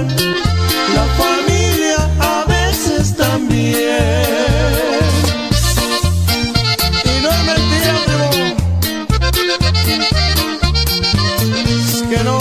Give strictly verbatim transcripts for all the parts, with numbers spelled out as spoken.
la familia a veces también. Y no es mentira, primo, es que no.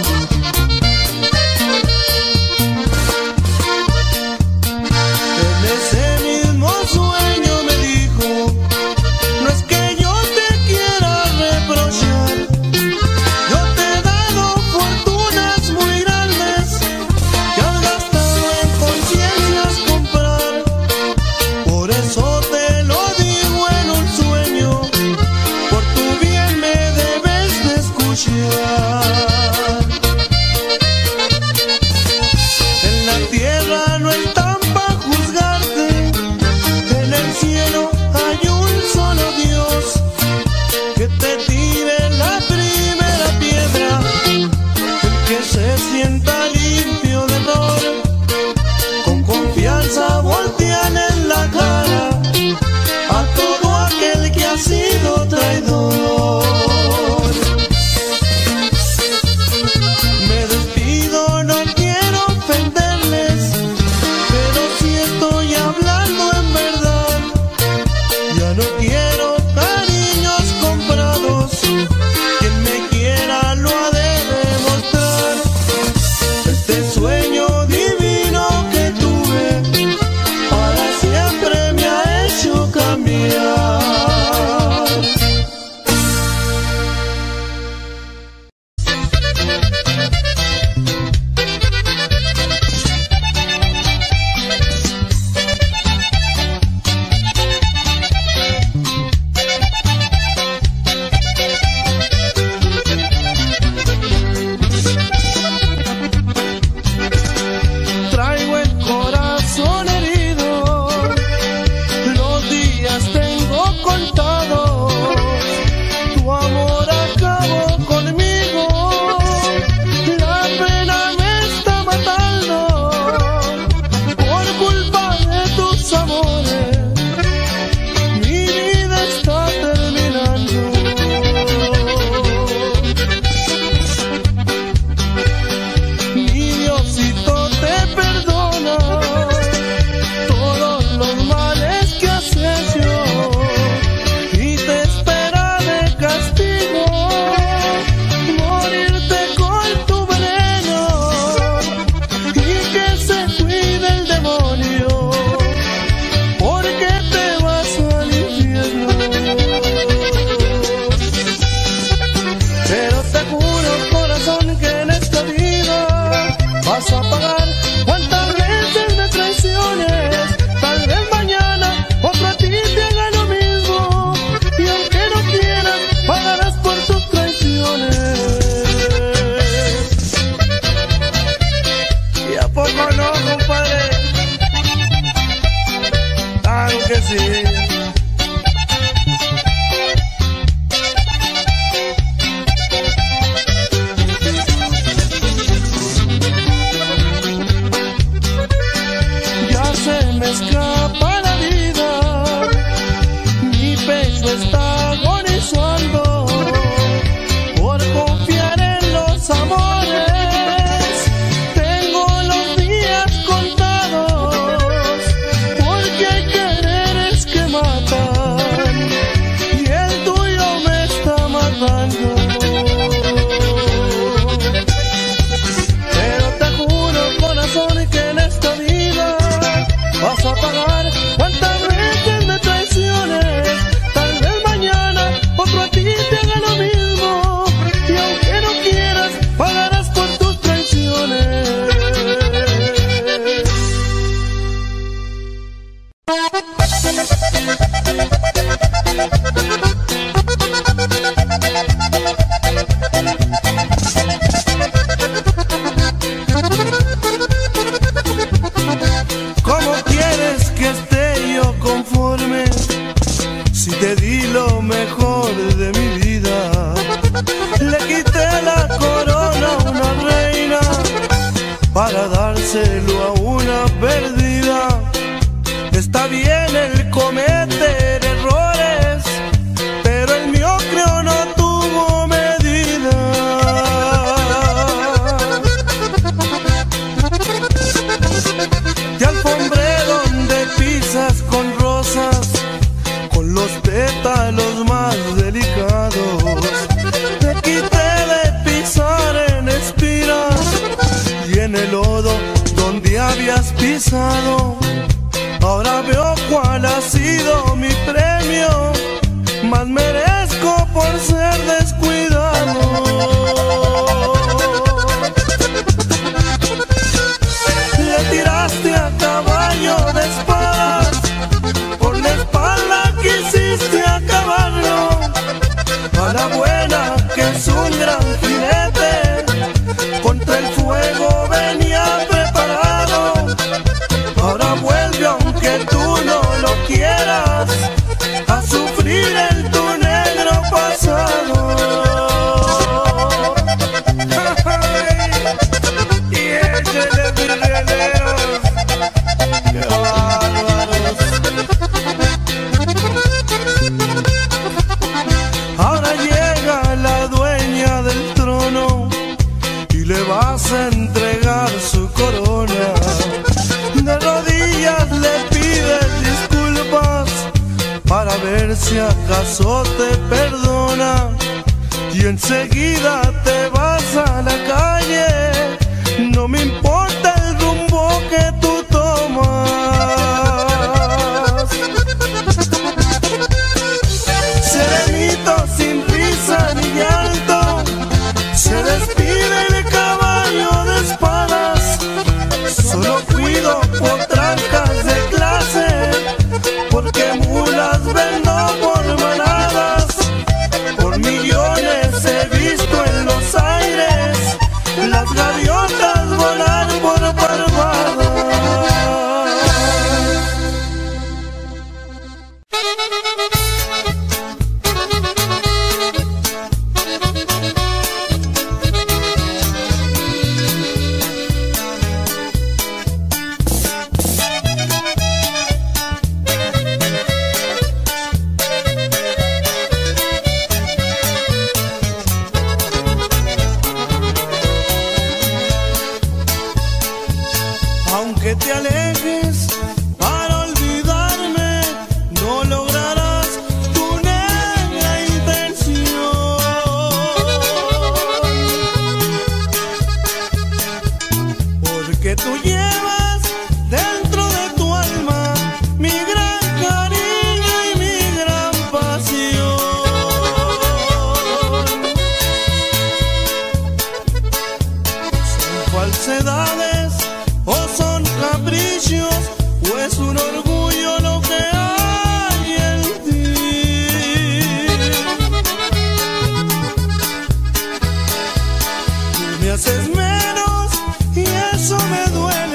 En ese mismo sueño me dijo: no es que yo te quiera reprochar, yo te he dado fortunas muy grandes que has gastado en conciencias comprar. Por eso te lo digo en un sueño, por tu bien me debes de escuchar. En la tierra no están para juzgarte, en el cielo hay un solo Dios. Que te tire la primera piedra el que se sienta limpio de error. Con confianza voltean en la cara a todo aquel que ha sido traidor. Me despido, no quiero ofenderles, pero si estoy hablando en verdad. Ya no quiero cariños comprados, quien me quiera lo ha de demostrar. Este sueño divino que tuve para siempre me ha hecho cambiar. Traigo el corazón herido, los días tengo contados. Tu amor acabó conmigo, la pena me está matando. Por culpa de tus amores, mi vida está terminando. Mi Diosito te perdona todos los males que has hecho y te espera de castigo morirte con tu veneno, y que se cuide el demonio porque te vas al infierno. Pero te juro, corazón, que en esta vida vas a pagar cuántas veces me traiciones. Tal vez mañana otro a ti te haga lo mismo, y aunque no quieras pagarás por tus traiciones. ¿Y a poco no, compadre? Claro que sí. Ya se me escapa la vida, mi pecho está agonizando por confiar en los amores. Tengo los días contados, porque hay quereres que matan y el tuyo me está matando. Pero te juro, corazón, que en esta vida vas a pagar cuántas veces me traiciones. Tal vez mañana otro a ti te haga lo mismo, y aunque no quieras pagarás por tus traiciones. ¿Cómo quieres que esté yo conforme si te di lo mejor de mi vida? Le quité la corona a una reina para dárselo a una perdida. Está bien el cometer errores, pero el mío creo no tuvo medida. en el lodo donde habías pisado. Ahora veo cuál ha sido mi premio, más merezco por ser descuidado. Le tiraste a caballo de espadas, por la espalda quisiste acabarlo. A la buena que es un gran jinete, contra el fuego venía preparado. Ahora vuelve aunque tú no lo quieras, a sufrir en tu negro pasado. Y échale virreneros, qué bárbaros. Ahora llega la dueña del trono y le vas a entregar su corona. De rodillas le pides disculpas para ver si acaso te perdona, y enseguida te vas a la calle. No me importa el rumbo que tú tomas. Serenito, sin risa ni llanto, se despide el caballo de espadas. Solo cuido por trancas de clase, porque mulas vendo por manadas. Por millones he visto en los aires las gaviotas volar por parvadas. Aunque te alejes para olvidarme, no lograrás tu negra intención. Porque tú llevas dentro de tu alma mi gran cariño y mi gran pasión. Son falsedades o son caprichos, o es un orgullo lo que hay en ti. Tú me haces menos y eso me duele.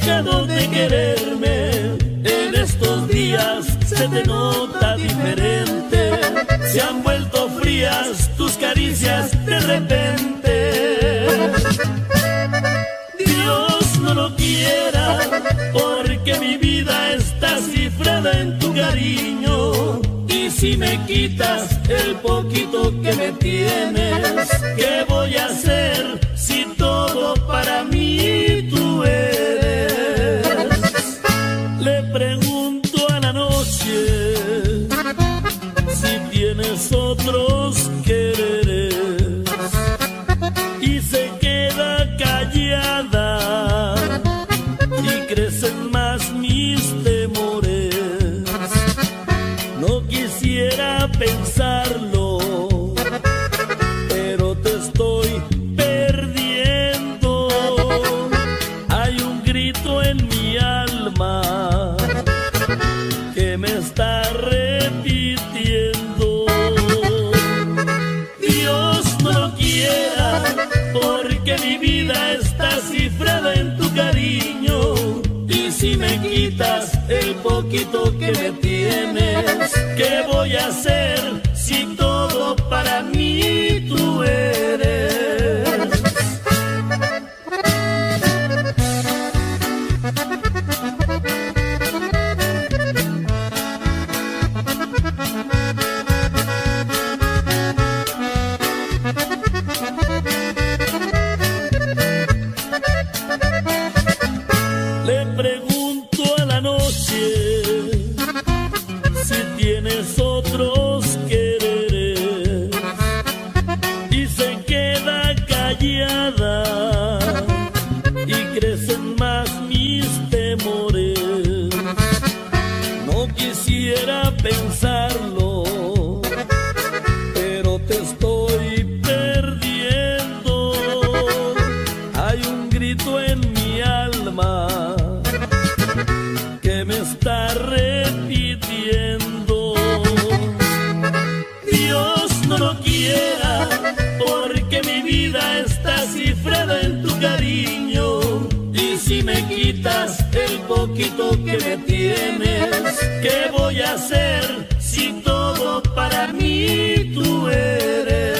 dejado de quererme. En estos días se te nota diferente. Se han vuelto frías tus caricias de repente. Dios no lo quiera, porque mi vida está cifrada en tu cariño. Y si me quitas el poquito que me tienes, ¿qué voy a hacer si todo para mí tú eres? Le pregunto a la noche si tienes otros quereres, y se queda callada y crecen más mis temores. No quisiera pensarlo, pero te estoy perdiendo. Hay un grito en mi alma que me está repitiendo. Dios no lo quiera, porque mi vida está cifrada en tu cariño. Y si me quitas el poquito que me tienes, ¿qué voy a hacer si todo para mí tú eres? Le pregunto a la noche si tienes otros quereres, y se queda callada y crecen más mis temores. No quisiera pensarlo, pero te estoy perdiendo. Hay un grito en mi alma que me está repitiendo. Dios no lo quiera, porque mi vida está cifrada en tu cariño. Y si me quitas el poquito que me tienes, ¿qué voy a hacer si todo para mí tú eres?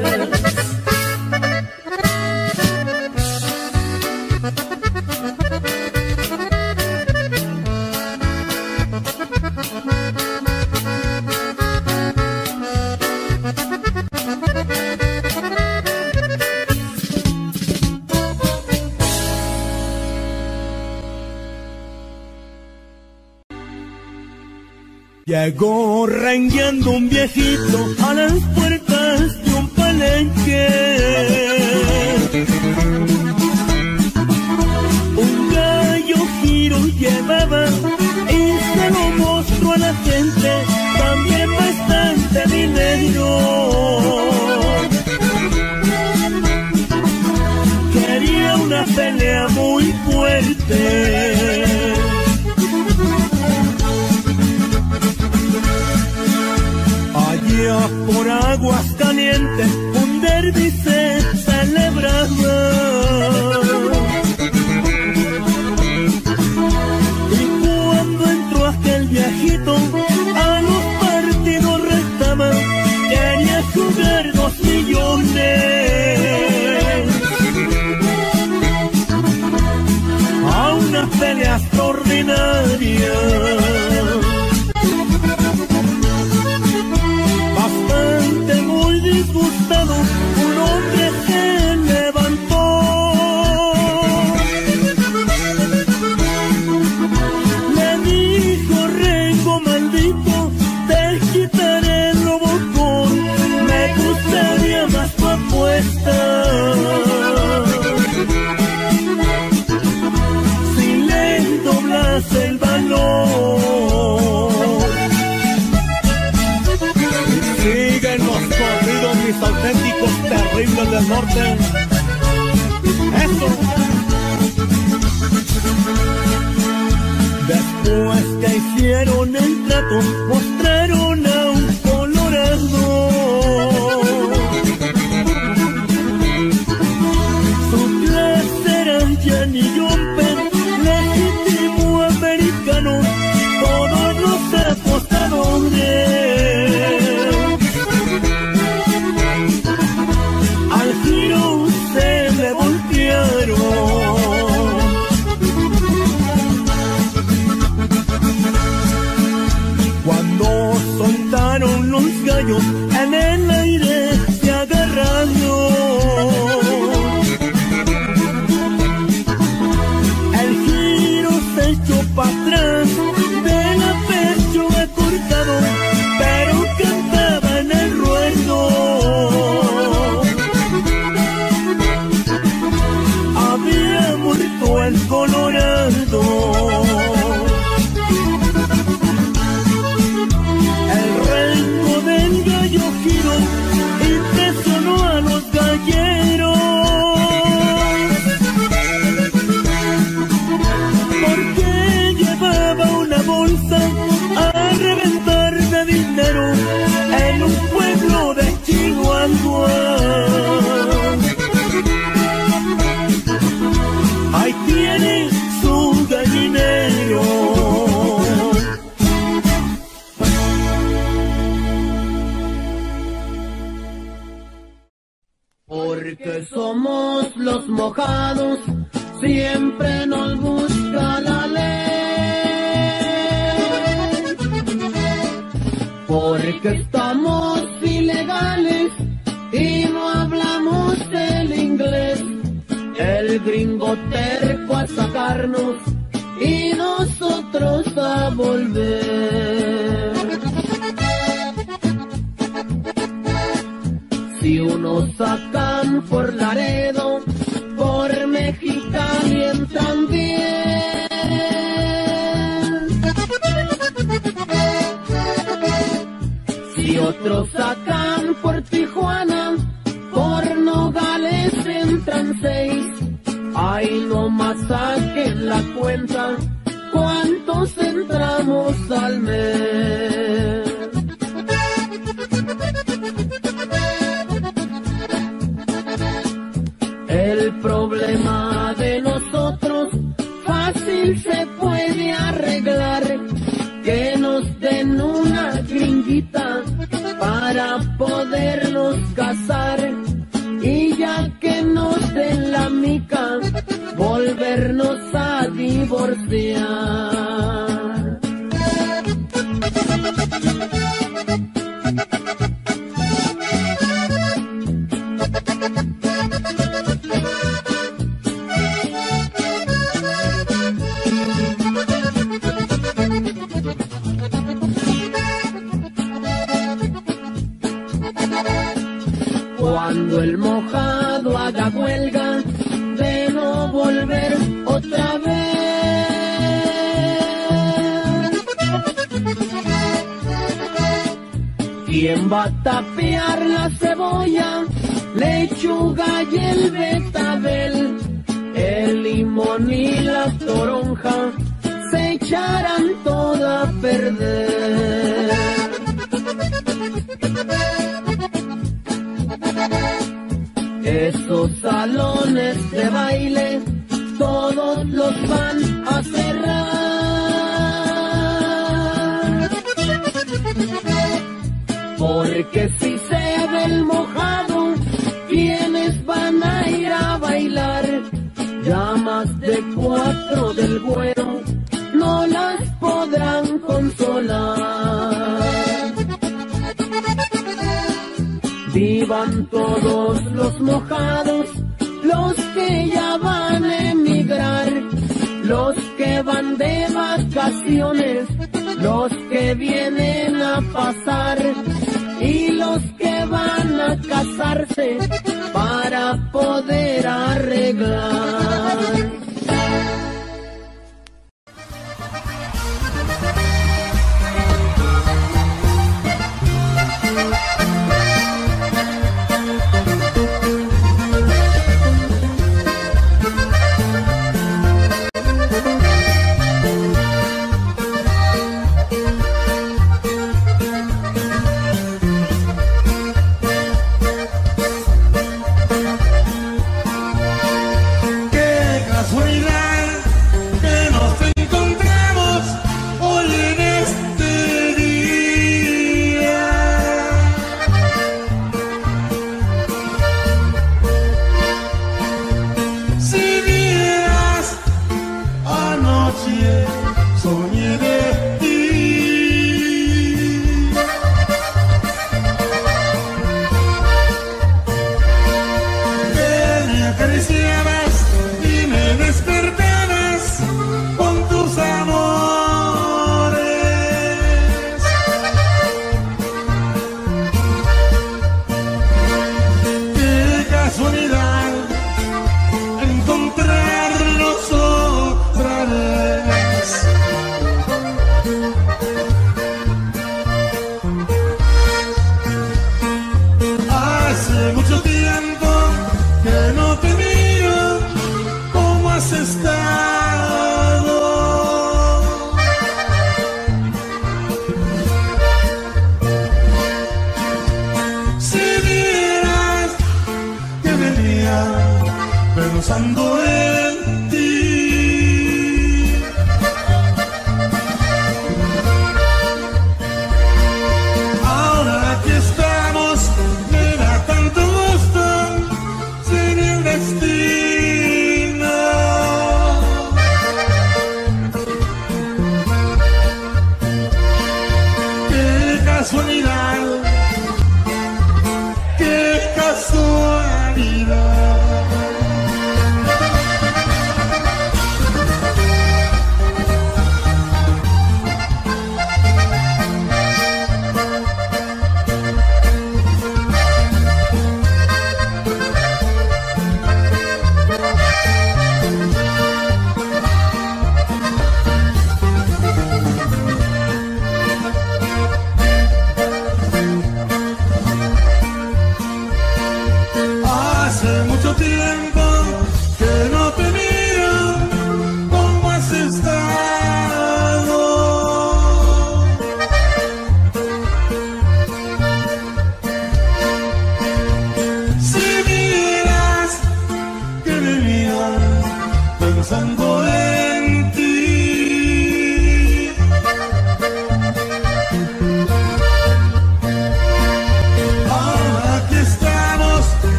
Llegó rengueando un viejito a las puertas de un palenque. Un gallo giro llevaba y se lo mostró a la gente, también bastante dinero. Quería una pelea muy fuerte. Por aguas calientes un derbi se celebraba, y cuando entró aquel viejito a los partidos restaba, quería jugar dos millones a una pelea extraordinaria. Muy disgustado, un hombre se levantó. Le dijo: Rengo maldito, te quitaré el robocón, me gustaría más tu apuesta. Si le doblas el valor. Siguen los corridos, mis auténticos terribles del norte. Eso. Después que hicieron el trato, mostraron a un colorado. Su clase era Jenny Jumper, le mojados siempre nos busca la ley, porque estamos ilegales y no hablamos el inglés. El gringo terco a sacarnos y nosotros a volver. Si unos sacan por Laredo, por Mexicali entran bien. Si otros sacan por Tijuana, por Nogales entran seis. Ay, no más saquen la cuenta, ¿cuántos entramos al mes? El problema de nosotros fácil se puede arreglar, que nos den una gringuita para podernos casar, y ya que nos den la mica, volvernos a divorciar. Cuando el mojado haga huelga de no volver otra vez, ¿quién va a tapear la cebolla, lechuga y el betabel? El limón y la toronja se echarán toda a perder. Esos salones de baile todos los van a cerrar, porque si se ve el mojado, ¿quiénes van a ir a bailar? Llamas de cuatro del güero no las podrán consolar. Vivan todos los mojados, los que ya van a emigrar, los que van de vacaciones, los que vienen a pasar y los que van a casarse para poder arreglar. pensando en ti. Ahora aquí estamos, me da tanto gusto sin el destino.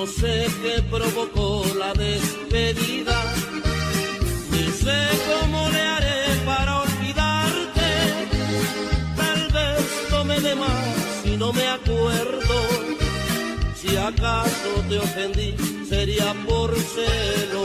no sé qué provocó la despedida, ni sé cómo le haré para olvidarte. Tal vez tome de más y no me acuerdo. Si acaso te ofendí, sería por celo.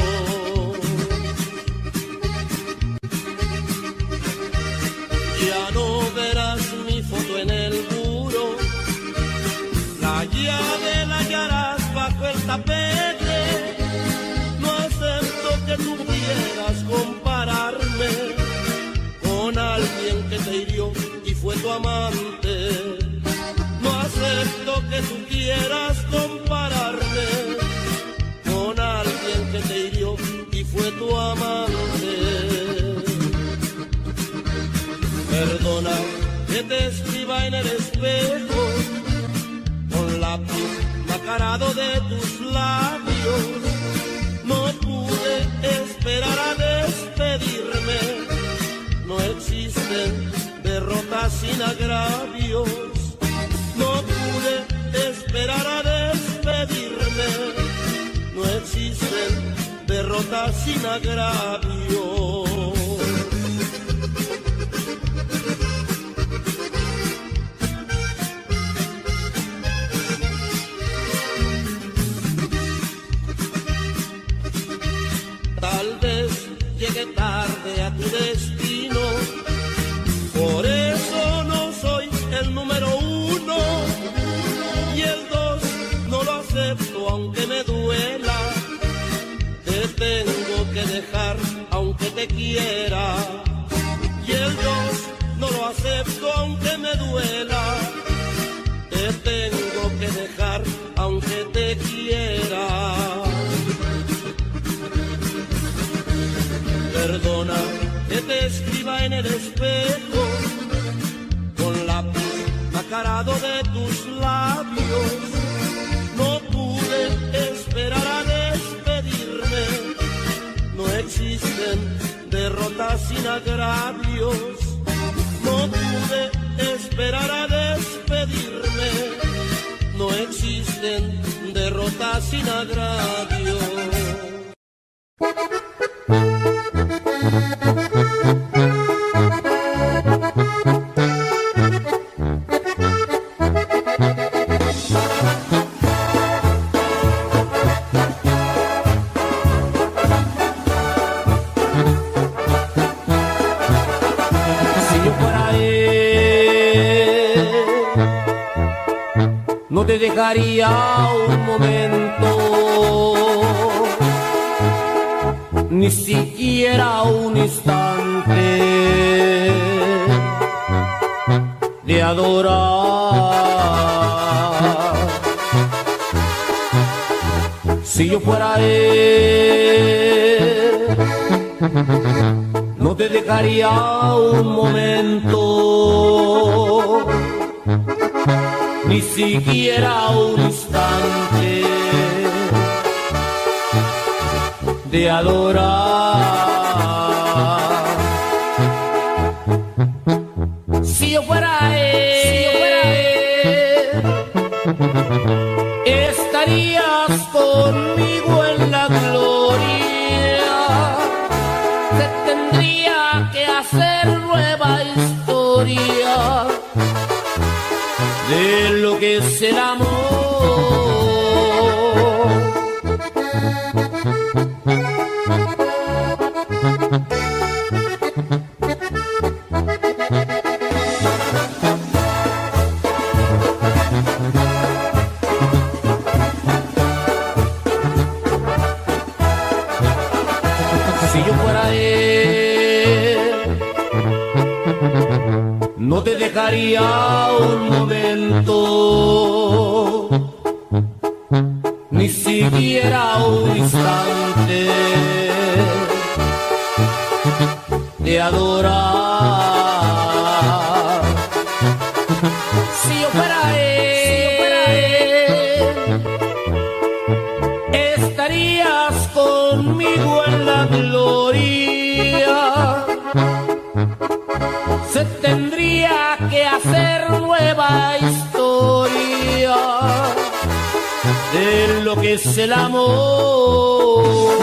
Ya no verás mi foto en el muro, la llave la hallarás bajo el tapete. No acepto que tú quieras compararme con alguien que te hirió y fue tu amante. No acepto que tú quieras compararme con alguien que te hirió y fue tu amante. Perdona que te escriba en el espejo con lápiz nacarado de tus labios. No pude esperar a despedirme. No existen derrotas sin agravios. No pude esperar a despedirme. No existen derrotas sin agravios. Tal vez llegue tarde a tu destino, por eso no soy el número uno, y el dos no lo acepto aunque me duela. Te tengo que dejar aunque te quiera, y el dos no lo acepto aunque me duela. Te tengo que dejar aunque te quiera. Perdona que te escriba en el espejo con lápiz nacarado de tus labios. No pude esperar a despedirme. No existen derrotas sin agravios. No pude esperar a despedirme. No existen derrotas sin agravios. No te dejaría un momento, ni siquiera un instante de adorar. Si yo fuera él, no te dejaría un momento, ni siquiera un instante de adorar. Si yo fuera él, si yo fuera él, estarías conmigo en la gloria. Se tendría que hacer nueva historia de lo que es el amor. Si yo fuera él, no te dejaría un momento, ni siquiera un instante de adorar. Si yo fuera él, si yo fuera él, estarías conmigo en la gloria. Se tendría que hacer nueva historia de lo lo que es el amor.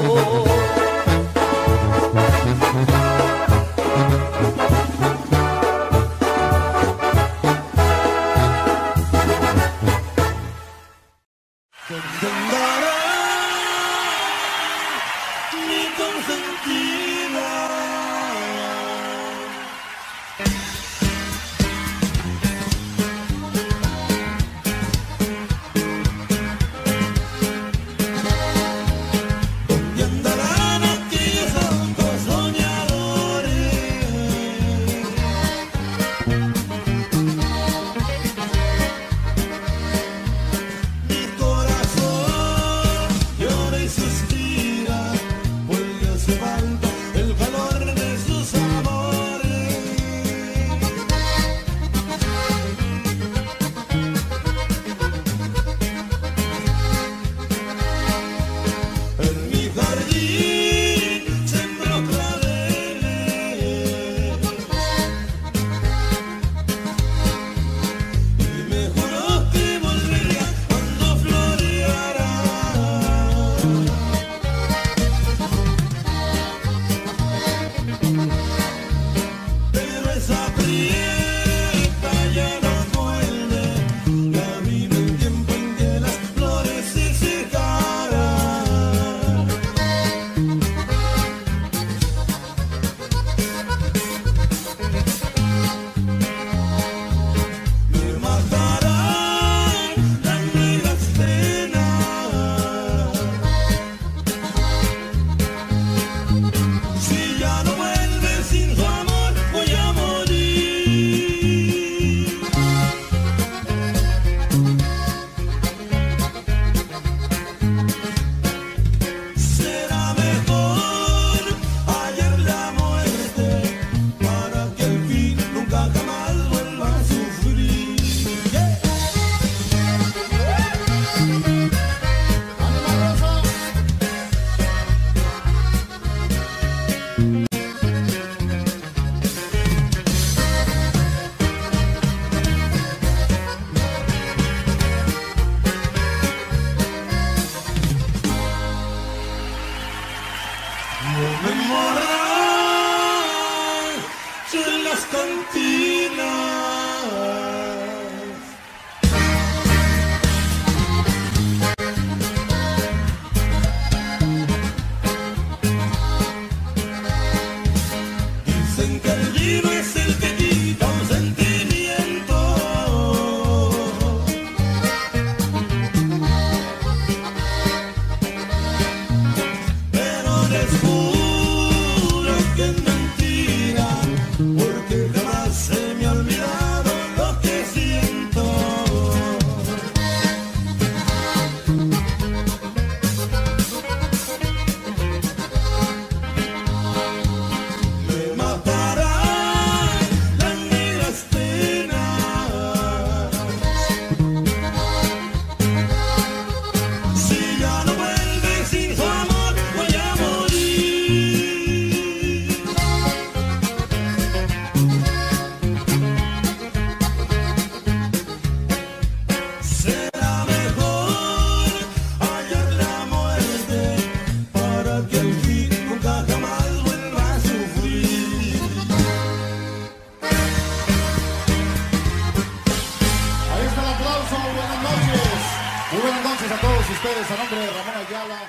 ustedes a nombre de Ramón Ayala.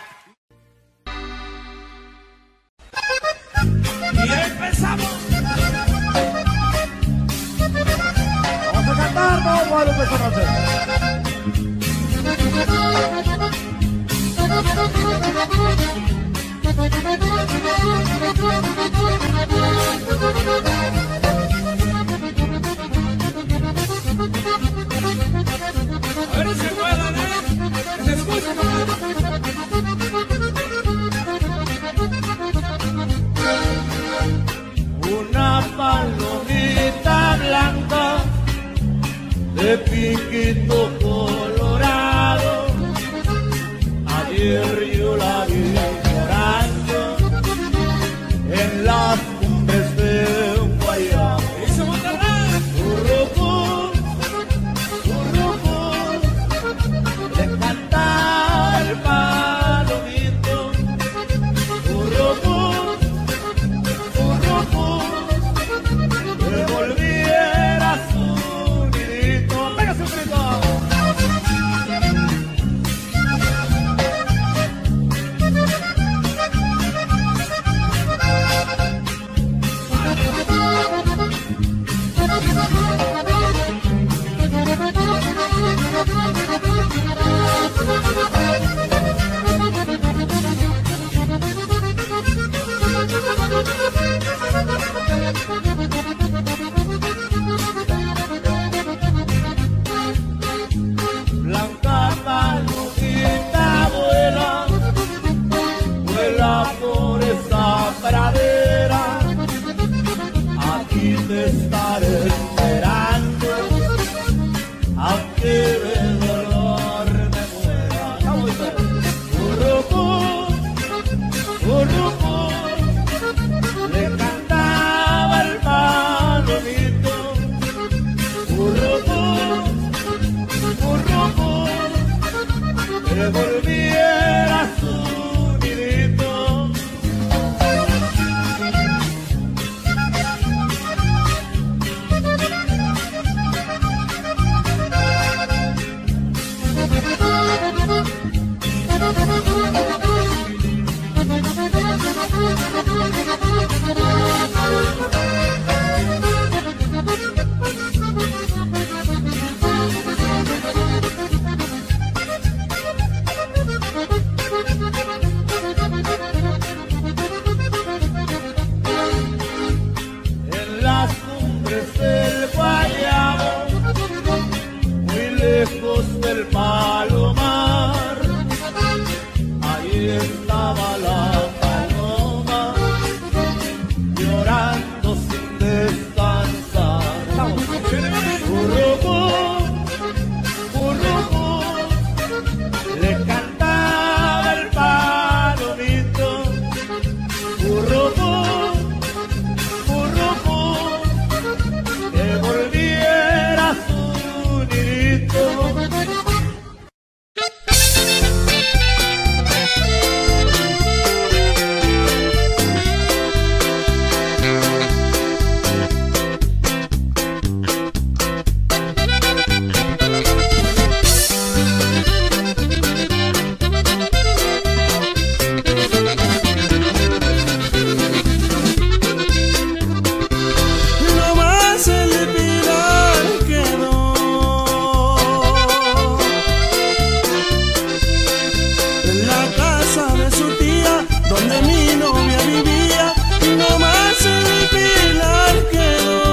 Y empezamos. Vamos a cantar, vamos a empezar a hacer. A ver si se puedan, ¿eh? Que se escuche, una palomita blanca de piquito colorado, ayer yo la vi llorando en las cumbres de un guayabo. ¡Eso, Monterrey! Urrucú, urrucú, le cantaba que volviera a su nidito. En las cumbres del Guayabo, muy lejos del palomar, ahí estaba la paloma, llorando sin descansar. Currucú, currucú, le cantaba el palomito. Currucú, currucú, que volviera a su nidito. Nomás el Pilar quedó en la casa de su tía, donde mi novia vivía. Nomás el Pilar quedó,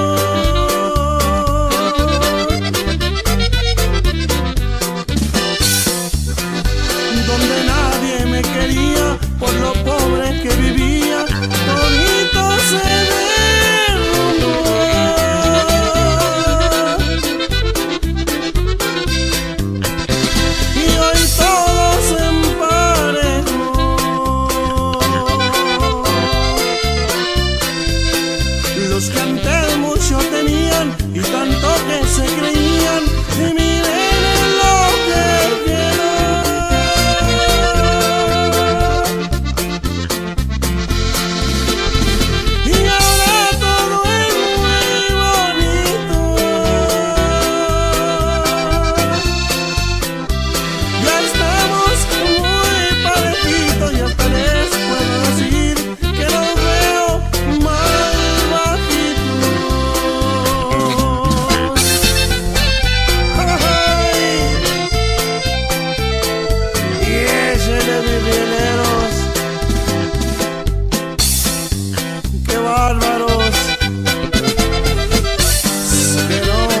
donde nadie me quería por lo pobre que vivía. Todito se derrumbó y hoy todo se emparejó. Los que antes mucho tenían y tanto que se creían, y miren lo que quedó. Y ahora todo es muy bonito. Ya estamos muy parejitos y hasta les puedo decir que los veo más bajitos. ¡Ay! Y échale vivineros, qué bárbaros. Que no.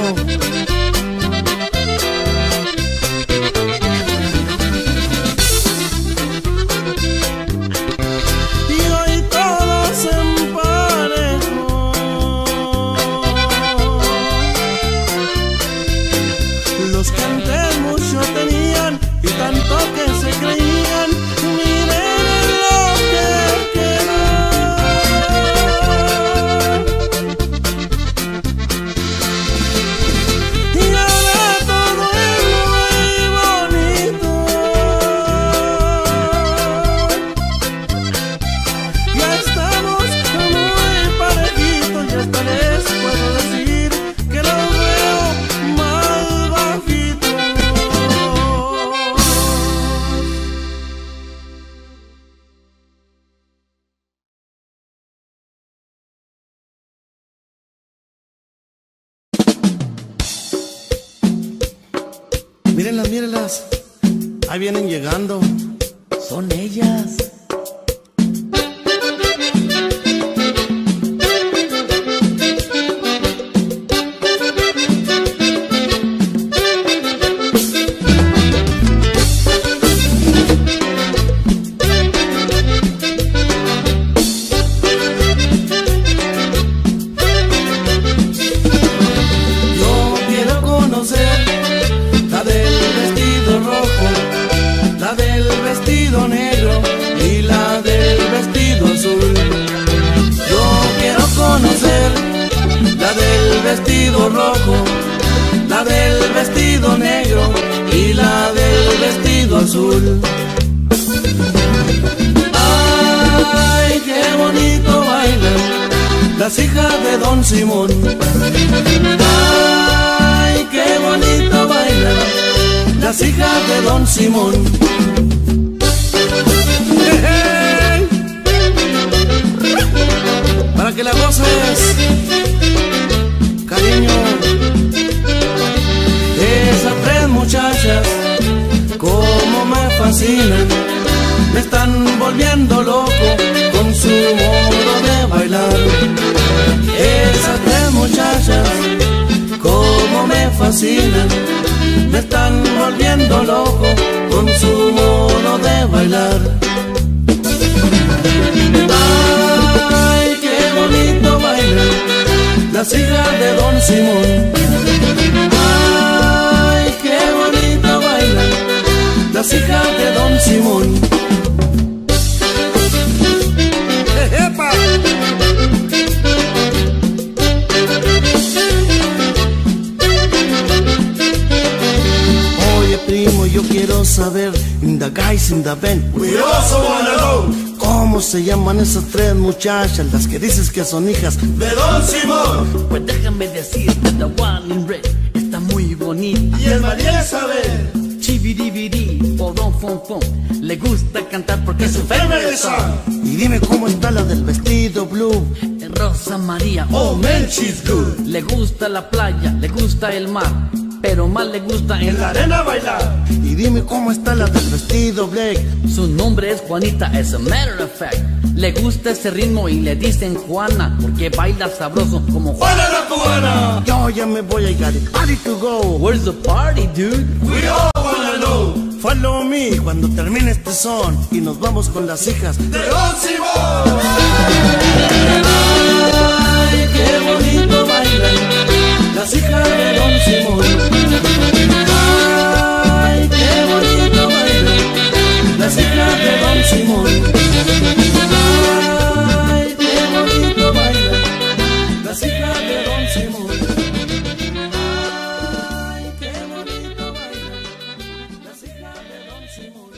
Y hoy todo se emparejó. Los que antes mucho tenían y tanto que se creían, miren lo que quedó. Y ahora todo es muy bonito. Ya estamos muy parejitos y hasta les puedo decir que los veo más bajitos. Mírenlas, mírenlas. Ahí vienen llegando. Son ellas. Yo quiero conocer la del vestido rojo, la del vestido negro y la del vestido azul. Yo quiero conocer la del vestido rojo, la del vestido negro y la del vestido azul. azul. Ay, qué bonito bailan las hijas de Don Simón. Ay, qué bonito bailan las hijas de Don Simón. Hey, hey. Para que la goces, cariño. Esas tres muchachas, como me fascinan, me están volviendo loco con su modo de bailar. Esas tres muchachas, como me fascinan, me están volviendo loco con su modo de bailar. Ay, qué bonito bailan las hijas de Don Simón. Ay, qué bonito bailan las hijas de Don Simón. ¡Epa! Oye, primo, yo quiero saber, in the guys in the band, we also wanna know, ¿cómo se llaman esas tres muchachas, las que dices que son hijas de Don Simón? Pues déjame decirte, the one in red está muy bonita. Y el María Isabel, Chibiribiri, porón, fon, fon, le gusta cantar porque es su favorite song. y dime cómo está la del vestido blue. Rosa María, Oh man, she's good. le gusta la playa, le gusta el mar, pero más le gusta en la arena bailar. Y dime cómo está la del vestido black. Su nombre es Juanita, as a matter of fact. Le gusta ese ritmo y le dicen Juana, porque baila sabroso como Juana la cubana. Yo ya me voy, I got it party to go. Where's the party, dude? We all wanna know. Follow me cuando termine este son y nos vamos con las hijas de Don Simón. Ay, qué bonito bailan las hijas de Don Simón. Ay, qué bonito bailan las hijas de Don Simón. Ay, qué bonito bailan las hijas de Don Simón. Ay, qué bonito bailan las hijas de Don Simón.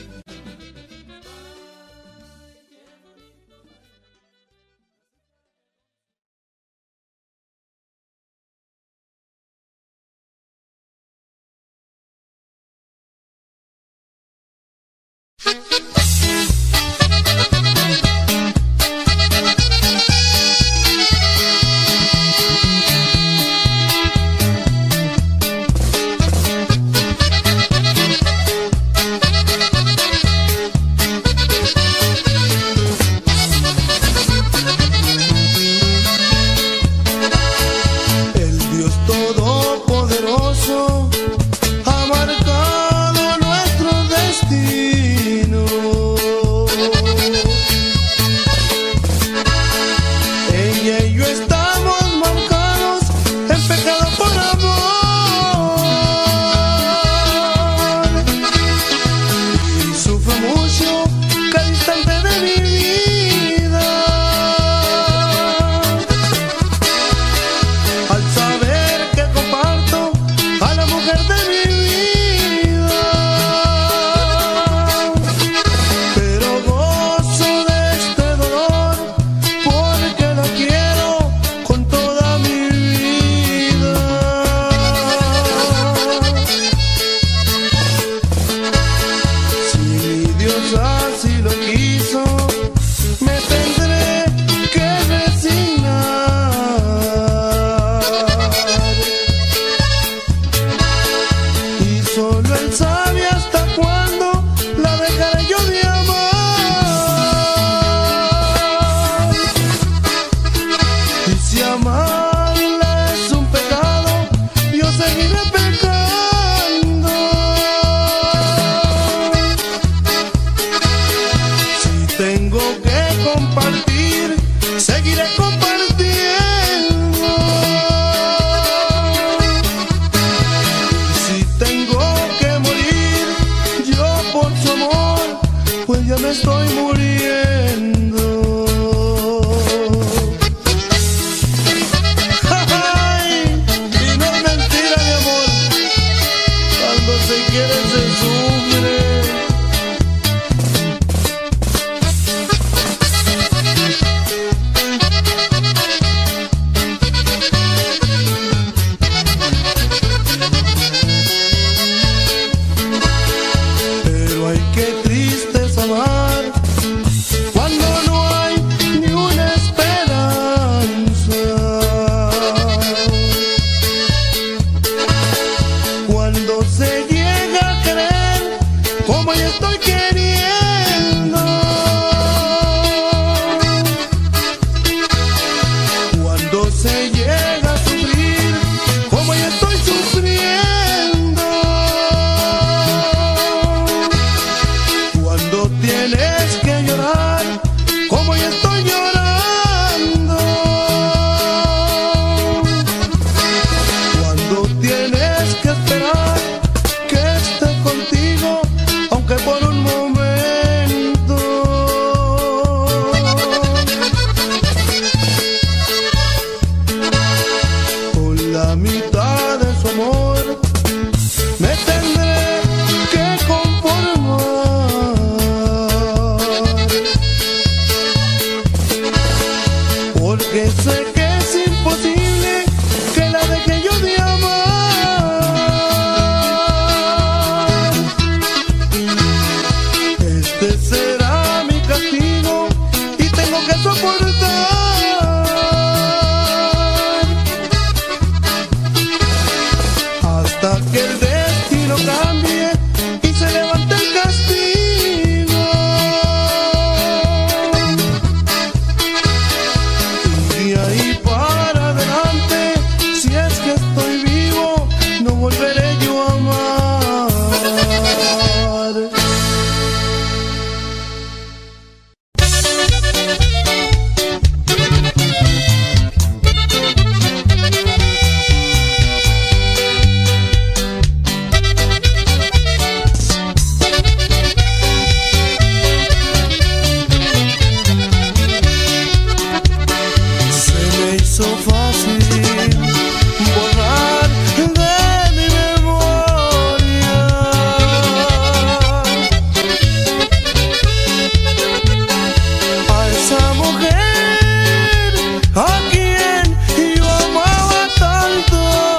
El Dios Todopoderoso ha marcado nuestro destino. Ella y yo estamos marcados en pecado por amor. Y sufro mucho cada instante de mi vida al saber que comparto a la mujer de mi vida. Pero gozo de este dolor porque la quiero con toda mi vida. Si mi Dios así lo quiso, me tendré que resignar. Y solo Él sabe hasta cuándo la dejaré yo de amar. Y si amarla es un pecado, yo seguiré pecando. Si tengo que compartir, seguiré compartiendo. Si tengo que morir, yo por su amor, pues ya me estoy muriendo. Ay, y no es mentira, mi amor, cuando se quiere se sufre. estoy queriendo. Cuando se llega a sufrir como yo estoy sufriendo. Cuando tienes que llorar como yo estoy llorando. Cuando tienes que esperar que esté contigo, aunque por un momento. Con la mitad de su amor me tendré que conformar, porque sé que es imposible que la deje yo de amar. Este será mi castigo y tengo que soportar hasta que el destino cambie y se levante el castigo. Y de ahí para adelante, si es que estoy vivo, no volveré yo a amar. Se me hizo fácil borrar de mi memoria a esa mujer a quien yo amaba tanto.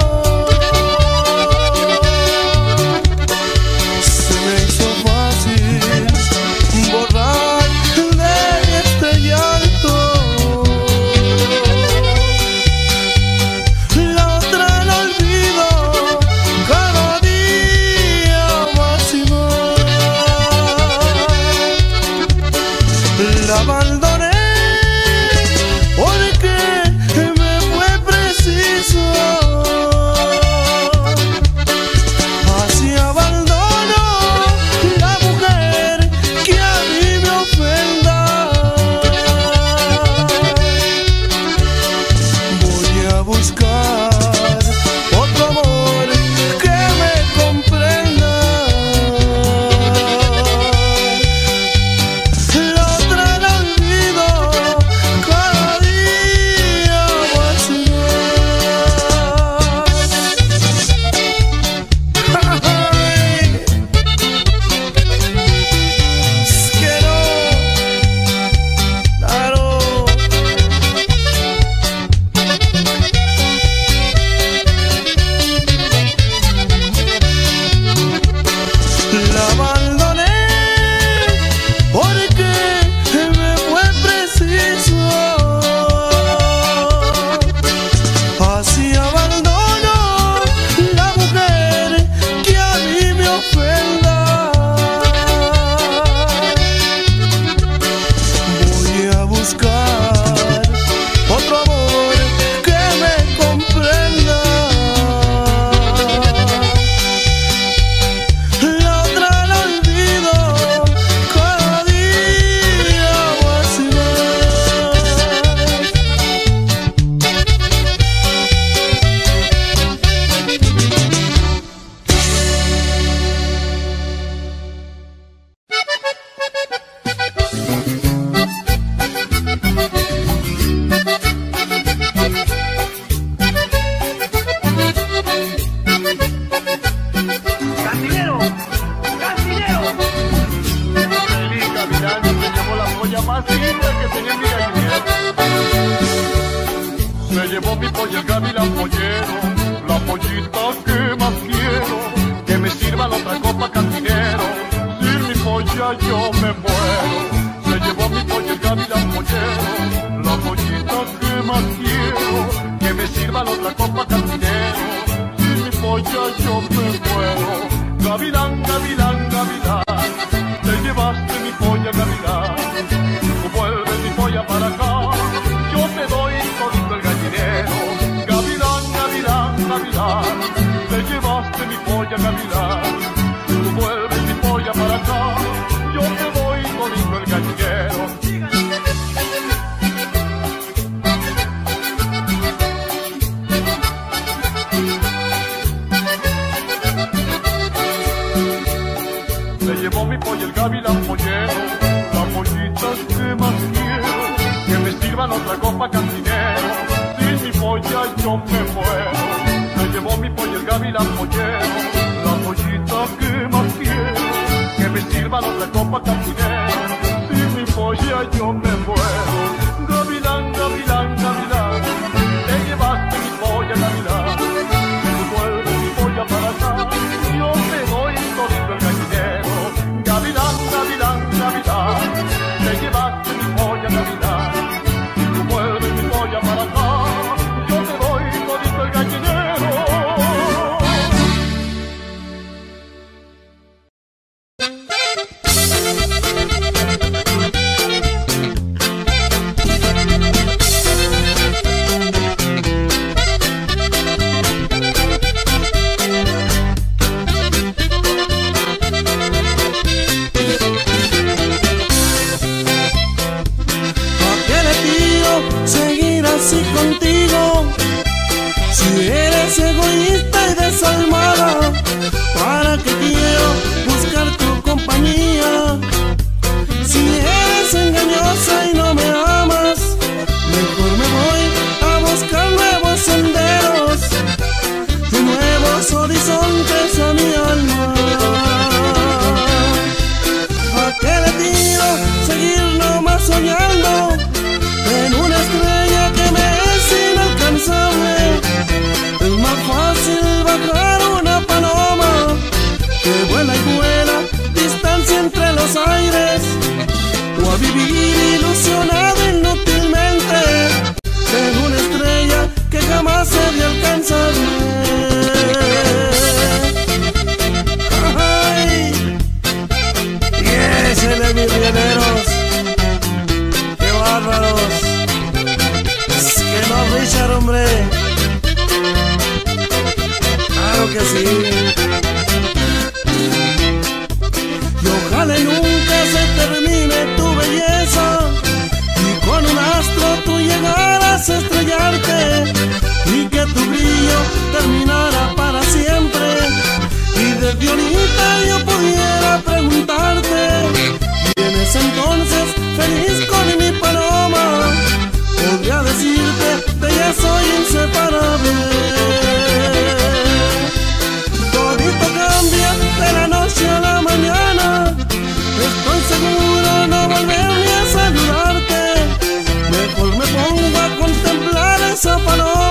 Se me hizo fácil borrar de este llanto. La otra la olvido cada día más y más. La abandoné porque me fue preciso. Así abandono la mujer que a mí me ofenda. Voy a buscar otro amor que me comprenda. La otra la olvido cada día más y más. Ay, es que no, claro. La abandoné porque me fue preciso. Así abandono la mujer que a mí me ofenda. Voy a buscar otro amor que me comprenda. La otra la olvido cada día más y ¡Cantinero! ¡Cantinero! Feliz caminando se llevó la polla más linda que tenía mi gallinero. Se llevó mi polla el gavilán pollero, la pollita que más quiero. Que me sirva la otra copa, cantinero, sin mi polla yo me muero. Se llevó mi polla el gavilán pollero, la pollita que más quiero. Que me sirva la otra copa, cantinero, sin mi polla yo me muero. Gavilán, gavilán, gavilán, te pollo, el gavilán pollero, la pollita que más quiero, que me sirvan otra copa cantinero, sin mi polla yo me muero. Se llevó mi pollo, el gavilán pollero, la pollita que más quiero, que me sirvan otra copa cantinero, sin mi polla yo me muero. Gavilán, gavilán, gavilán, te llevaste mi polla, gavilán, devuelve mi polla para acá, yo te doy todito el gallinero. Gavilán, gavilán, gavilán, te llevaste mi polla, gavilán, devuelve mi polla para acá, yo te doy todito el gallinero. Seguir así contigo, si eres egoísta y desalmada, ¿para qué quiero buscar tu compañía? Si eres engañosa y no me amas, mejor me voy a buscar nuevos senderos y nuevos horizontes a mi alma. ¿A qué le tiro seguir nomás soñando en una estrella que me es inalcanzable? Es más fácil bajar una paloma que vuela y vuela distancia entre los aires, o a vivir ilusionado inútilmente en una estrella que jamás se de alcanzarme. ¡Ay! ¡Y échale mis rieleros! ¡Qué bárbaros! Que no, Richard, hombre. Claro que sí. Y ojalá nunca se termine tu belleza y con un astro tú llegaras a estrellarte y que tu brillo terminara para siempre. Y desde ahorita yo pudiera preguntarte, y en ese entonces feliz con mi paloma podría decirte de ella soy inseparable. Todito cambia de la noche a la mañana, estoy seguro no volver ni a saludarte. Mejor me pongo a contemplar esa paloma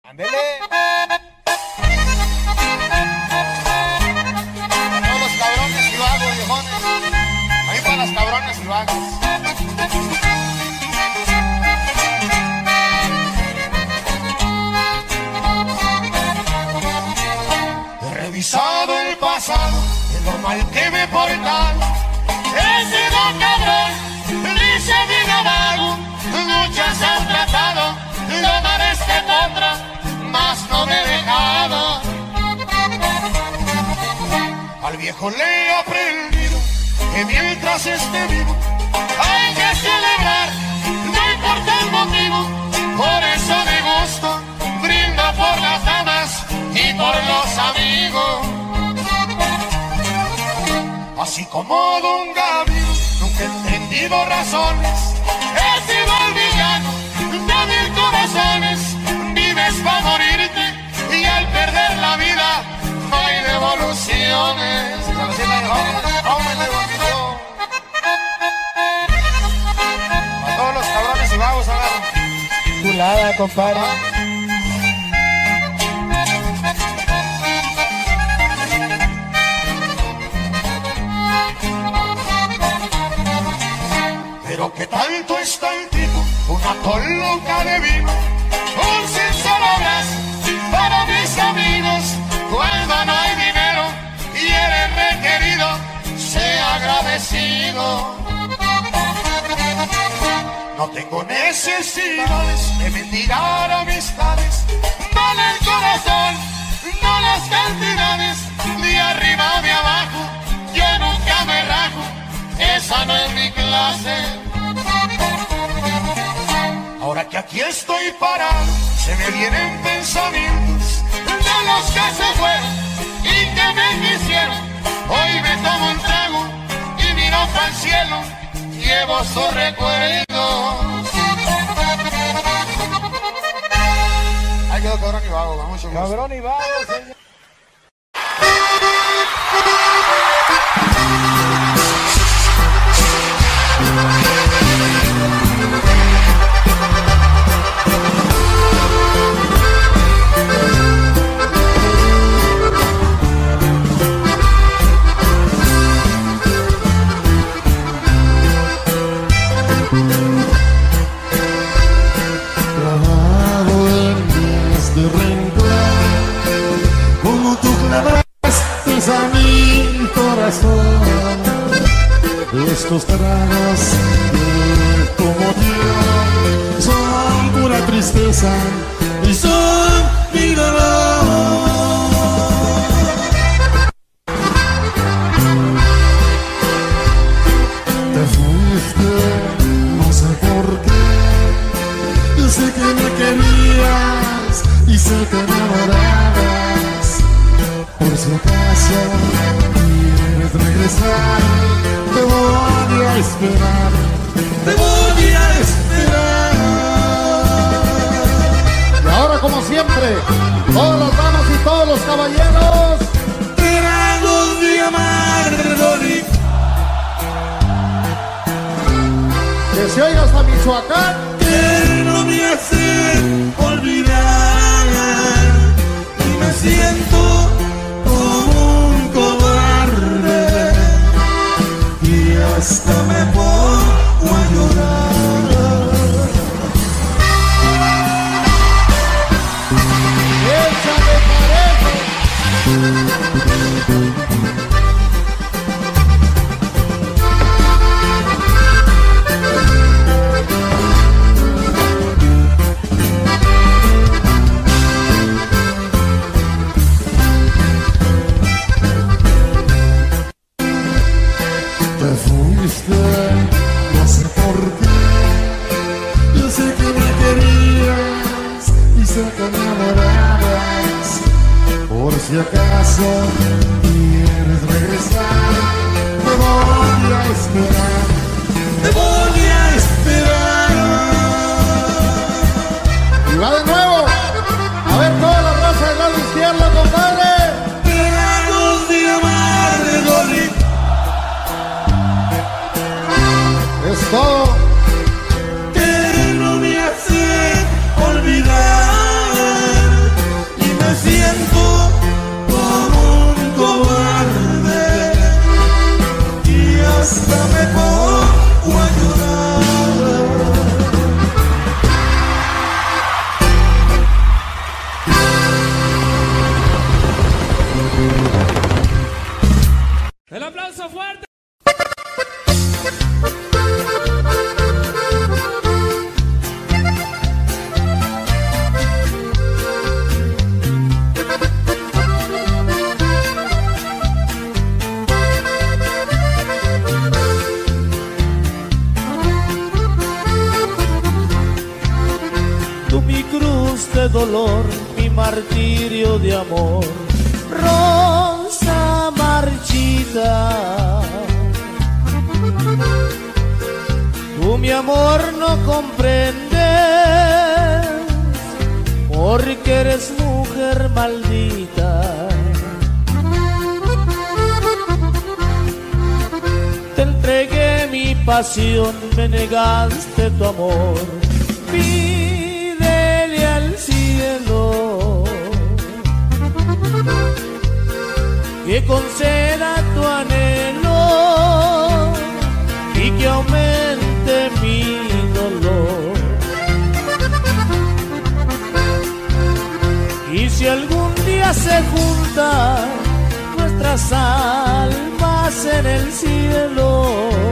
Ándele. Para todos los cabrones y vagos, viejones. Ahí para las cabrones y vagos. He revisado el pasado de lo mal que me he portado. He sido cabrón, dice mi vago. Muchas han tratado de amar este contra, mas no me he dejado. Al viejo le he aprendido que mientras esté vivo hay que celebrar, no importa el motivo. Por eso me gusto, brindo por las damas y por los amigos. Así como Don Gabriel, nunca he entendido razones. He sido el villano de mil corazones. Vives para morirte y al perder la vida no hay devoluciones. A todos los cabrones y vagos, agarran. Chulada, compadre. Pero que tanto está el tipo, una coloca de vino, un sincero abrazo para mis amigos. Cuando no hay dinero y eres requerido, sea agradecido. No tengo necesidades de mendigar amistades, vale el corazón, no las cantidades, de arriba o de abajo, yo nunca me rajo, esa no es mi clase. Ahora que aquí estoy parado, se me vienen pensamientos de los que se fueron y que me quisieron. Hoy me tomo un trago y miro para el cielo, llevo sus recuerdos. Ahí quedó cabrón y vago, vamos a cabrón y vago, señor. A mi corazón estos tragos que como yo son pura tristeza y son mi dolor. Te fuiste, no sé por qué. Yo sé que me querías y sé que me adorabas. Por si acaso quieres regresar, te voy a esperar, te voy a esperar. Y ahora, como siempre, todas las damas y todos los caballeros, tragos de amargor. Que se oiga hasta Michoacán, que no me hace olvidar y me siento como un cobarde y hasta me pongo a llorar. Échale parejo. No sé por qué. Yo sé que me querías y sé que me adorabas. Por si acaso quieres regresar, te voy a esperar, te voy a esperar. Y va de nuevo. A ver toda la raza del lado izquierdo, compadre. Tragos de amargor. Es todo. Que no me hace olvidar aplauso fuerte. Tú mi cruz de dolor, mi martirio de amor, rosa marchita. Tú mi amor no comprendes, porque eres mujer maldita. Te entregué mi pasión, me negaste tu amor. Pídele al cielo que conceda tu anhelo y que aumente mi dolor. Y si algún día se juntan nuestras almas en el cielo,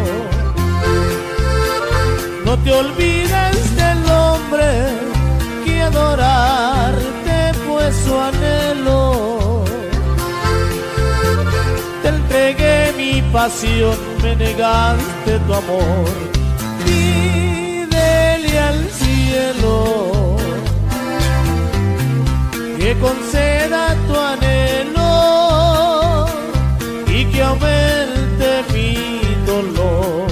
no te olvides del hombre que adorarte fue su anhelo. Te entregué mi pasión, me negaste tu amor. Pídele al cielo que conceda tu anhelo y que aumente mi dolor.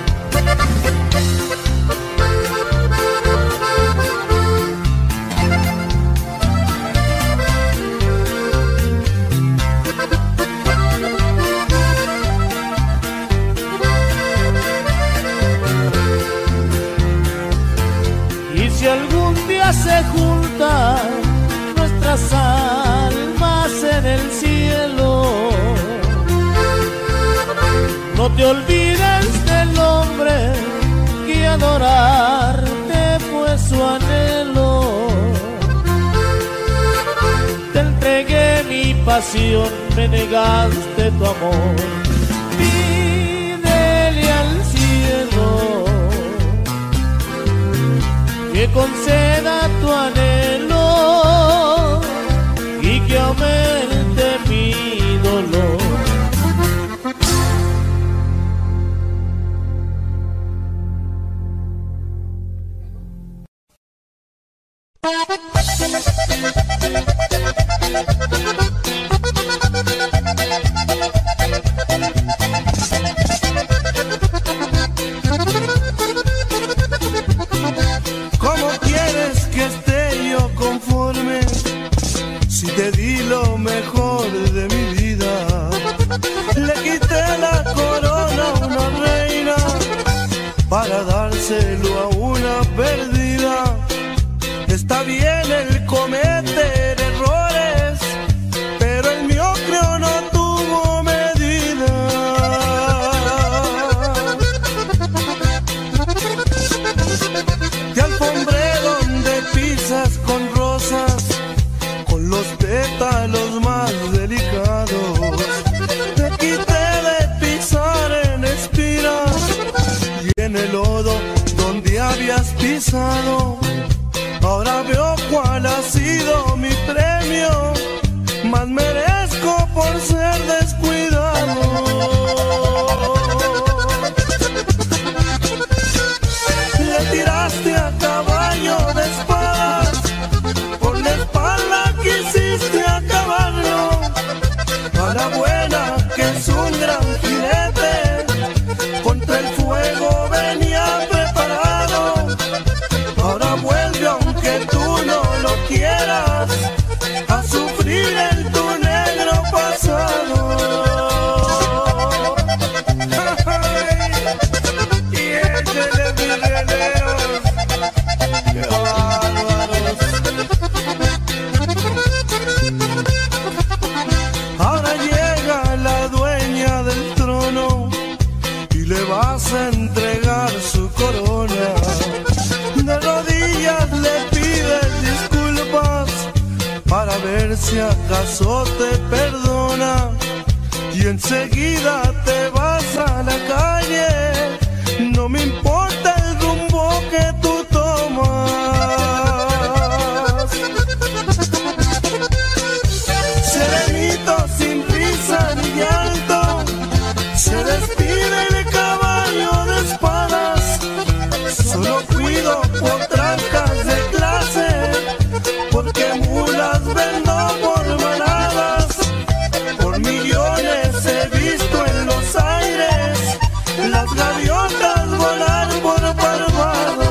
Si algún día se juntan nuestras almas en el cielo, no te olvides del hombre que adorarte fue su anhelo. Te entregué mi pasión, me negaste tu amor. Pídele al cielo que conceda tu anhelo y que aumente mi dolor. ¿Cómo quieres que esté yo conforme si te di lo mejor de mi vida? Le quité la corona a una reina para dárselo a una perdida. Está bien el cometer errores, pero el mío creo no tuvo medida. Te alfombré donde pisas con rosas, con los pétalos más delicados. Te quité de pisar en espinas y en el lodo donde habías pisado. Ahora veo cuál ha sido mi premio, más merezco por ser descuidado. Le tiraste a caballo de espadas, por la espalda quisiste acabarlo. A la buena que es un gran jinete, contra el fuego venía preparado. Ahora vuelve aunque tú no lo quieras a sufrir en tu negro pasado. enseguida te vas a la calle, no me importa el rumbo que tú tomas. Serenito, sin prisa ni llanto, se despide el caballo de espadas. Solo cuido por trancas de clase, porque mulas vendo por manadas. Por millones he visto en los aires las gaviotas volar por Barbados.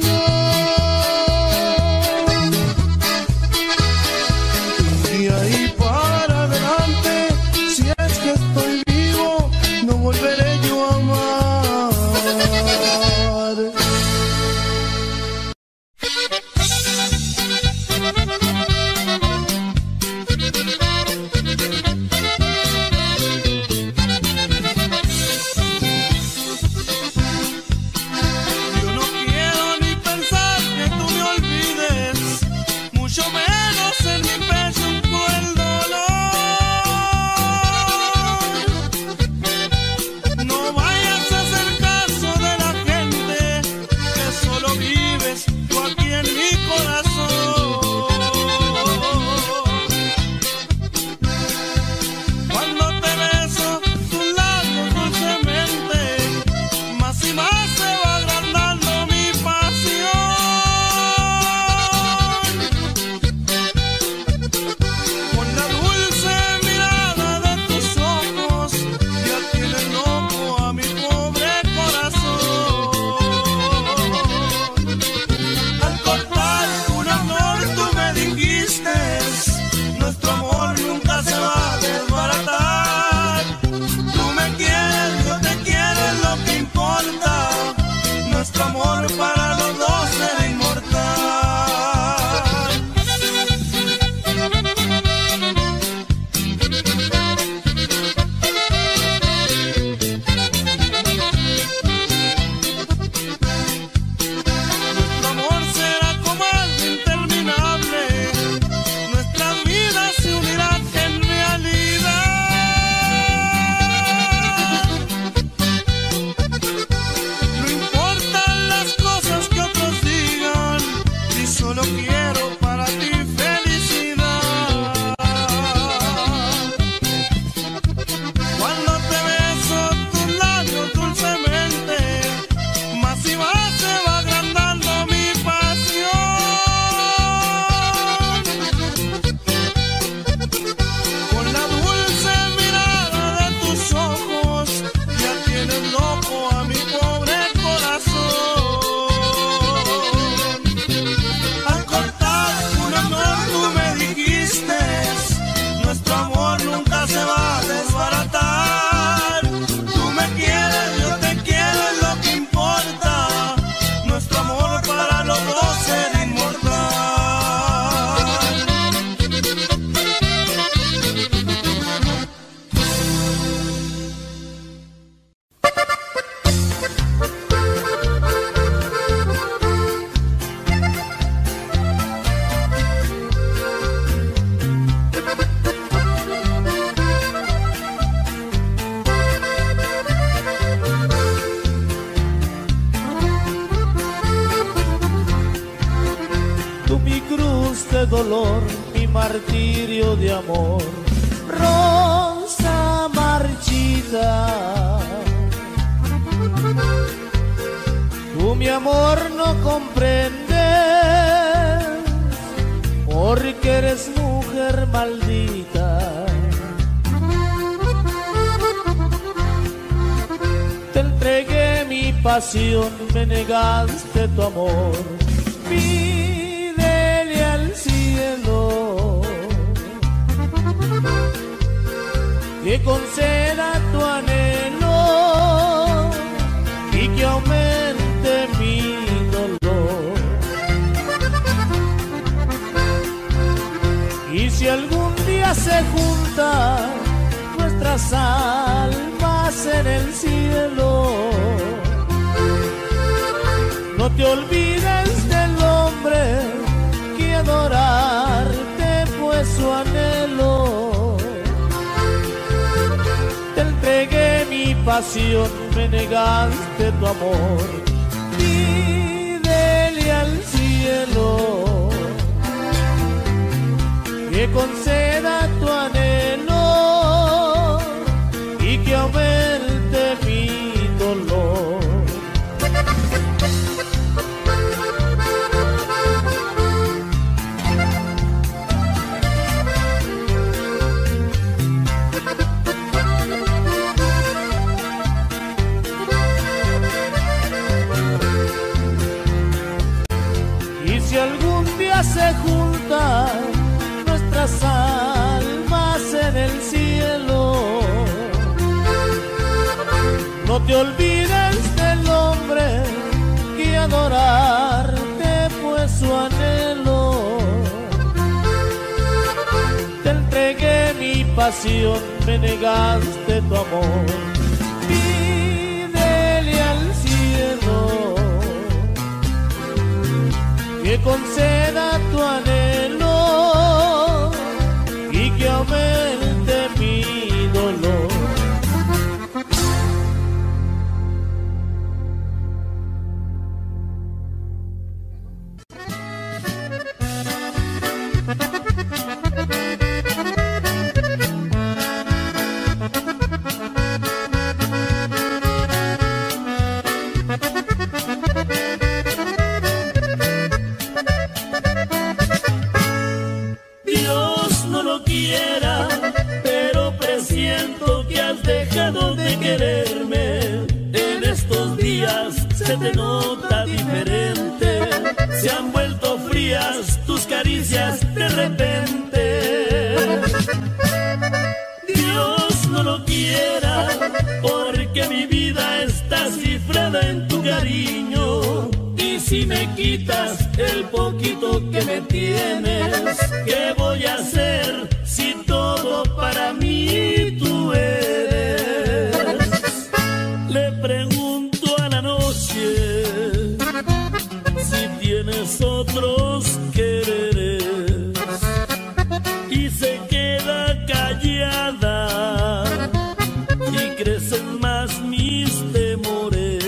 Y ahí mi martirio de amor. Rosa marchita, tú mi amor no comprendes, porque eres mujer maldita. Te entregué mi pasión, me negaste tu amor. Pídele al cielo que conceda tu anhelo y que aumente mi dolor. Y si algún día se juntan nuestras almas en el cielo, no te olvides del hombre que adorarte fue su anhelo. Te entregué mi pasión, me negaste tu amor. Pídele al cielo que conceda tu anhelo y que aumente mi dolor. Y si algún día se juntan nuestras almas en el cielo, no te olvides del hombre que adorarte fue su anhelo. Te entregué mi pasión, me negaste tu amor. Pídele al cielo que conceda tu anhelo y que aumente mi dolor. De quererme, en estos días se te nota diferente, se han vuelto frías tus caricias de repente. Dios no lo quiera, porque mi vida está cifrada en tu cariño, y si me quitas el poquito que me tienes, ¿qué voy a hacer si todo para mí tú eres? Le pregunto a la noche si tienes otros quereres y se queda callada y crecen más mis temores.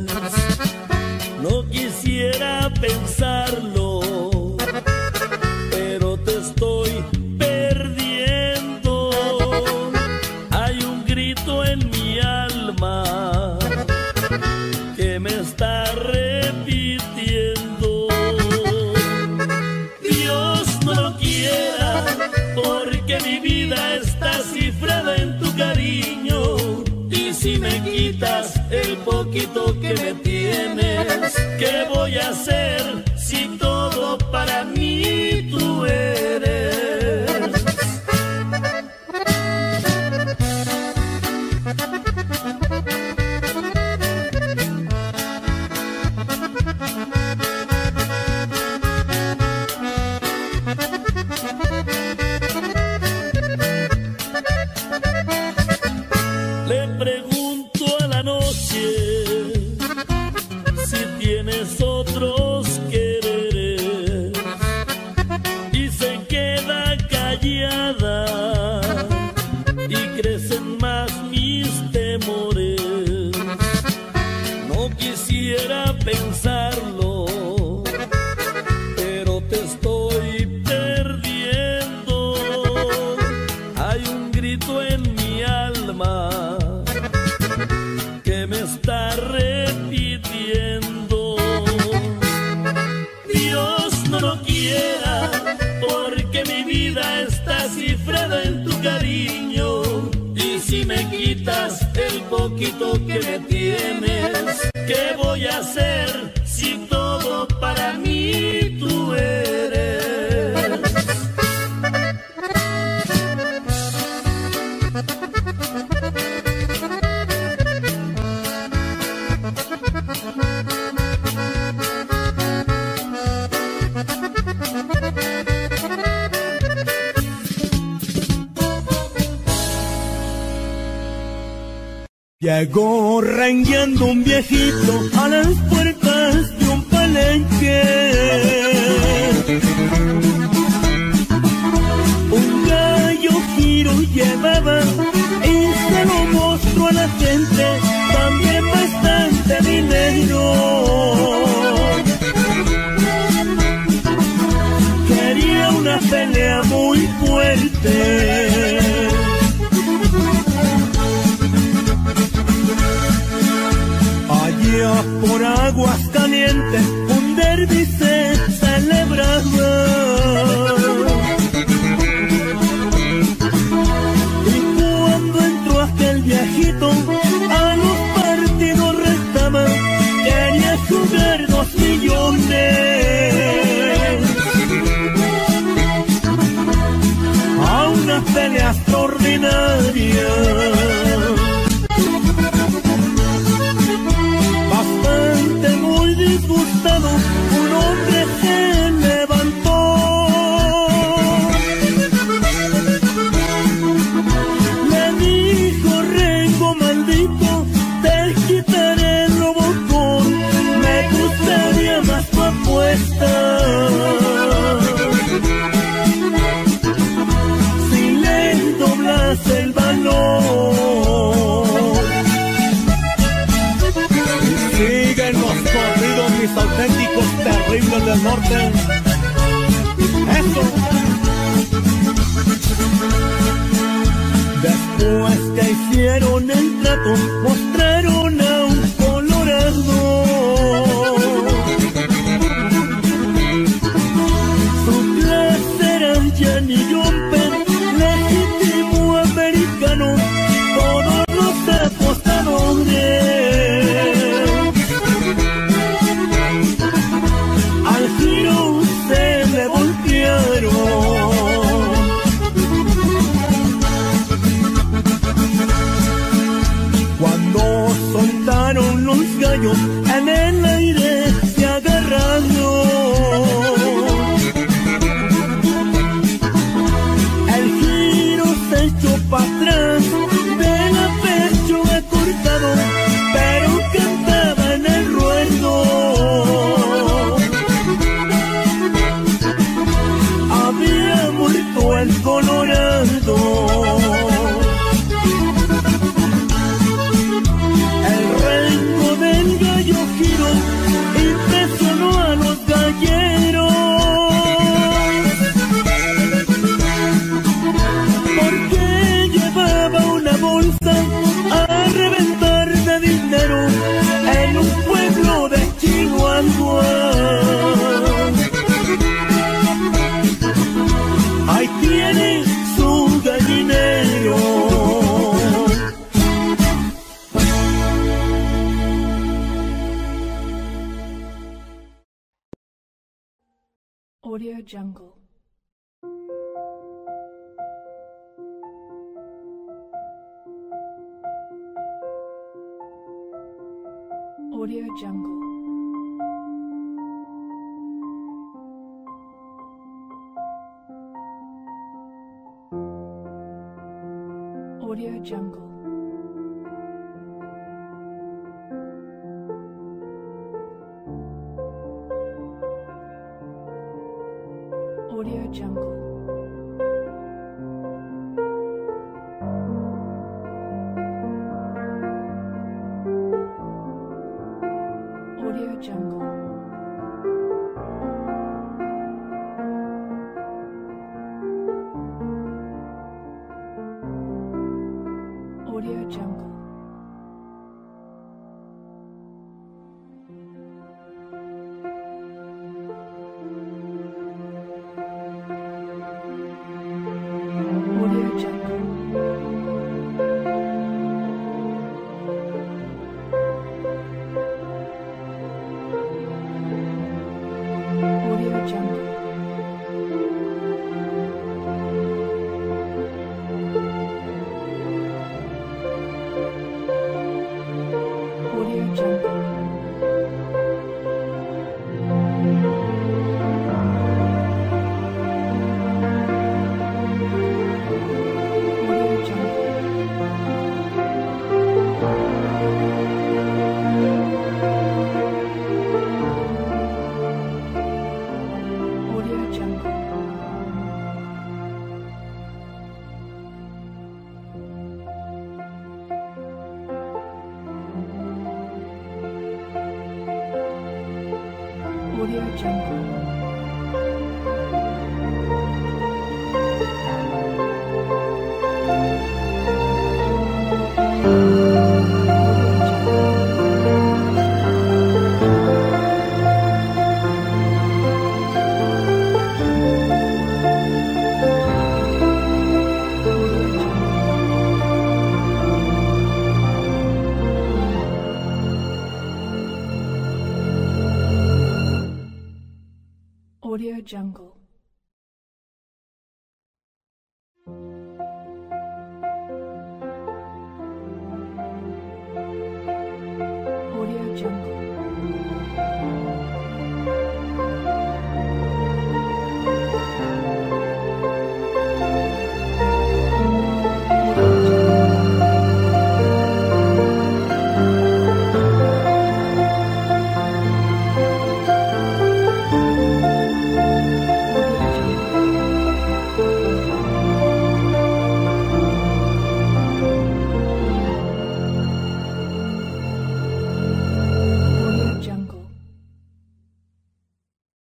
No quisiera pensarlo, pero te estoy perdiendo. Hay un grito en mi alma que me está repitiendo. Dios no lo quiera, porque mi vida está cifrada en tu cariño, y si me quitas el poquito que me tienes, ¿qué voy a hacer si todo para mí tú eres? Le pregunto a la noche si tienes otros quereres y se queda callada y crecen más mis temores. No quisiera pensarlo, pero te estoy perdiendo. poquito que me tienes. ¿Qué voy a hacer si todo para mí tú eres? Llegó rengueando un viejito a las puertas de un palenque. Un gallo giro llevaba y se lo mostró a la gente, también bastante dinero. Quería una pelea muy fuerte. Allá por aguas calientes un derbi se celebraba. Y cuando entró aquel viejito a los partidos restaba, quería jugar dos millones a una pelea extraordinaria. Muy disgustado, un hombre se levantó. Le dijo: Rengo maldito, te quitaré el robocón, me gustaría más tu apuesta. Si le doblas el valor. Siguen los corridos, mis auténticos terribles del norte. Eso. Después que hicieron el trato, mostraron a un colorado. Su clase era Johnny Jumper, legítimo americano, todos los apostadores. Se me voltearon. Cuando soltaron los gallos, en el aire se agarraron. El giro se echó para atrás, de la pechuga cortado, pero cantaba en el ruedo. El colorado, el rengo del gallo giro impresionó a los galleros, porque llevaba una bolsa a reventar de dinero en un pueblo de Chihuahua. Ahí tiene su gallinero. Audio Jungle. Audio Jungle. Audio Jungle. Audio Jungle. Audio Jungle. Audio Jungle. Audio Jungle. Audio Jungle. Audio Jungle. Audio Jungle.